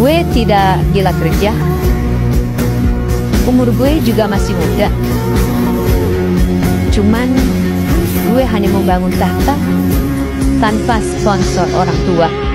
Gue tidak gila kerja. Umur gue juga masih muda. Cuman gue hanya membangun tahta tanpa sponsor orang tua.